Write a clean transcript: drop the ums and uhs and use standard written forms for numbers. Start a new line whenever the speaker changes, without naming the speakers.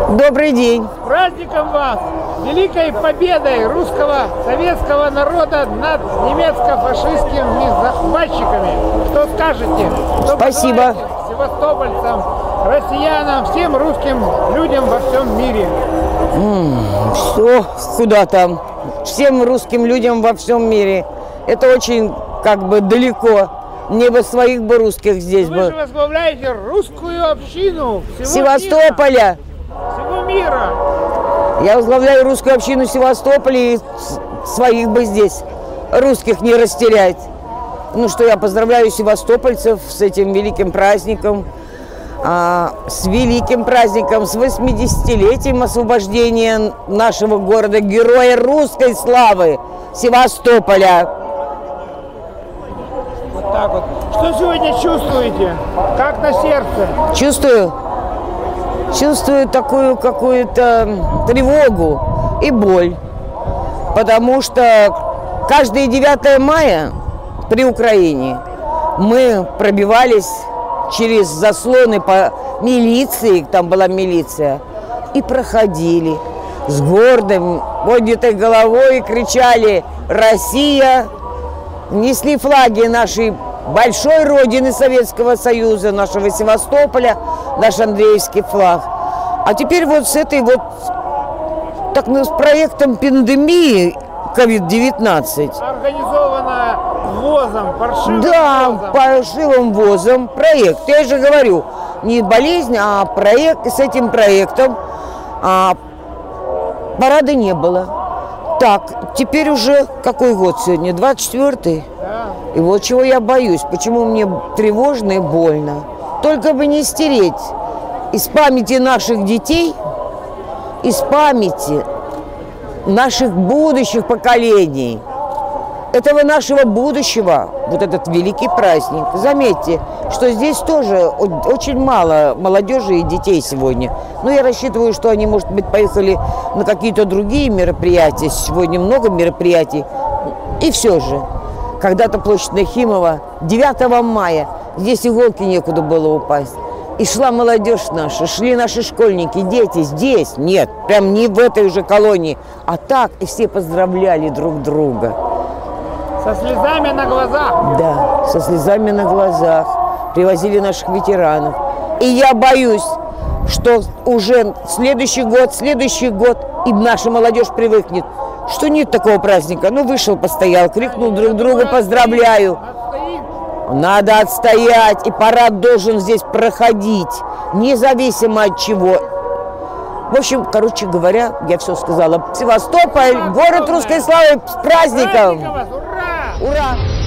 Добрый день.
С праздником вас! Великой победой русского советского народа над немецко-фашистскими захватчиками. Что скажете? Что
Спасибо.
Севастопольцам, россиянам, всем русским людям во всем мире?
Все, куда там? Всем русским людям во всем мире. Это очень далеко. Мне бы своих бы русских здесь
Вы
бы.
же возглавляете русскую общину всего
Севастополя.
мира. Всего мира.
Я возглавляю русскую общину Севастополя и своих бы здесь русских не растерять. Ну что, я поздравляю севастопольцев с этим великим праздником, с великим праздником, с 80-летием освобождения нашего города, героя русской славы Севастополя.
Вот так вот. Что сегодня чувствуете? Как на сердце? Чувствую такую какую-то тревогу и боль, потому что каждое 9 мая при Украине мы пробивались через заслоны по милиции, там была милиция, и проходили с гордым, поднятой головой и кричали «Россия!», несли флаги нашей большой родины Советского Союза, нашего Севастополя, наш Андреевский флаг. А теперь вот с этой вот с проектом пандемии COVID-19. Организовано ВОЗом, паршивым
Да,
ВОЗом.
паршивым ВОЗом проект. Я же говорю, не болезнь, а проект. И с этим проектом парада не было. Так, теперь уже какой год сегодня? 24-й?
Да.
И вот чего я боюсь, почему мне тревожно и больно. Только бы не стереть из памяти наших детей, из памяти наших будущих поколений, этого нашего будущего, вот этот великий праздник. Заметьте, что здесь тоже очень мало молодежи и детей сегодня. Но я рассчитываю, что они, может быть, поехали на какие-то другие мероприятия. Сегодня много мероприятий. И все же, когда-то площадь Нахимова, 9 мая, здесь иголки некуда было упасть. И шла молодежь наша, шли наши школьники, дети здесь. Нет, прям не в этой уже колонии, а так, и все поздравляли друг друга.
Со слезами на глазах.
Да, со слезами на глазах. Привозили наших ветеранов. И я боюсь, что уже следующий год, и наша молодежь привыкнет, что нет такого праздника. Ну, вышел, постоял, крикнул друг другу «Поздравляю». Надо отстоять, и парад должен здесь проходить, независимо от чего. В общем, короче говоря, я все сказала. Севастополь, город русской славы, с праздником!
Ура!
Ура!